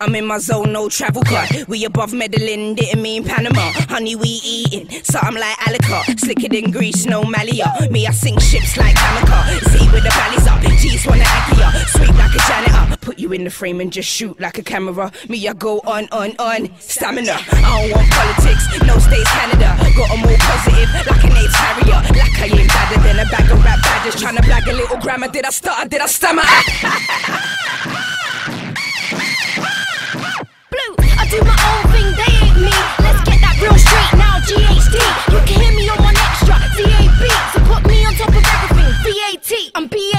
I'm in my zone, no travel card. We above Medellin, didn't mean Panama. Honey, we eating, so I'm like Alica. Slicker than grease, no Malia. Me, I sink ships like Kamika. See where the valleys up, G's wanna Akia. Sweep like a janitor. Put you in the frame and just shoot like a camera. Me, I go on. Stamina. I don't want politics, no states, Canada. Got 'em all positive, like an AIDS harrier. Like I ain't badder than a bag of rap badgers. Tryna blag a little grammar. Did I stutter? Did I stammer? Blue, I do my own thing, they ain't me. Let's get that real straight now, GHD. You can hear me on one extra, DAB. So put me on top of everything, BAT. I'm BAT.